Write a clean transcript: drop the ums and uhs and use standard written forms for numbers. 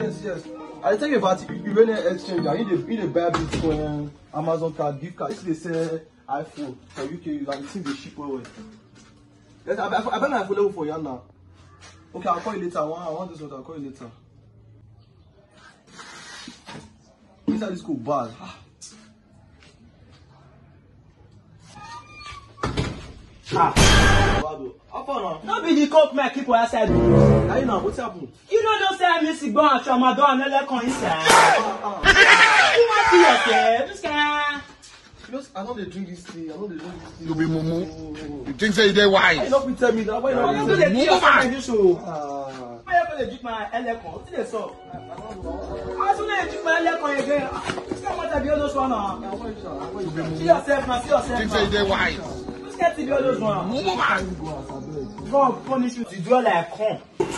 yes. I tell you about Iranian exchange. You need to buy Bitcoin, Amazon card, gift card. If they sell iPhone for UK, you can see the cheap way. Yes, I buy my iPhone level for you now. Okay, I'll call you later. I want this one. I'll call you later. Inside this school bad. No be the coke my keep outside. Hey, now what's happened? You don't say music born from my door and let inside. You want to yourself? This guy. I know they drink this tea. You be mumu. You think say they wise? Why not tell me that? Why not? Why you going to drink my elecon? What's this so? Why you going to drink my elecon again? This guy must have been all those one. See yourself now. See yourself. Think say they wise? This guy to be all those one. God punish you to do all like come.